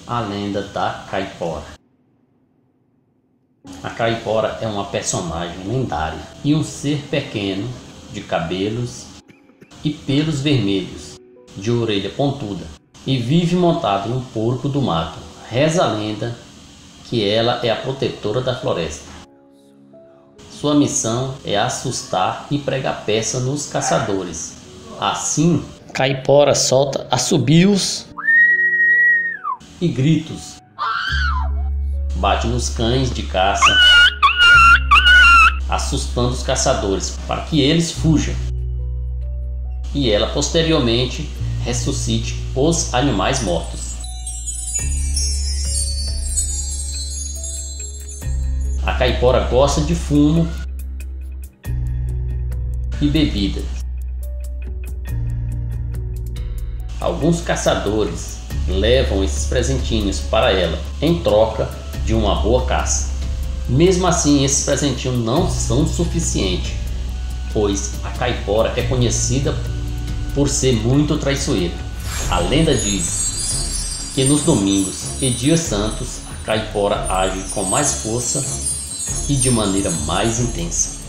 a lenda da Caipora. A Caipora é uma personagem lendária e um ser pequeno de cabelos e pelos vermelhos, de orelha pontuda, e vive montado em um porco do mato. Reza a lenda que ela é a protetora da floresta. Sua missão é assustar e pregar peça nos caçadores. Assim, Caipora solta assobios e gritos, bate nos cães de caça, assustando os caçadores para que eles fujam, e ela posteriormente ressuscite os animais mortos. A Caipora gosta de fumo e bebida. Alguns caçadores levam esses presentinhos para ela em troca de uma boa caça. Mesmo assim, esses presentinhos não são suficientes, pois a Caipora é conhecida por ser muito traiçoeira. A lenda diz que nos domingos e dias santos a Caipora age com mais força e de maneira mais intensa.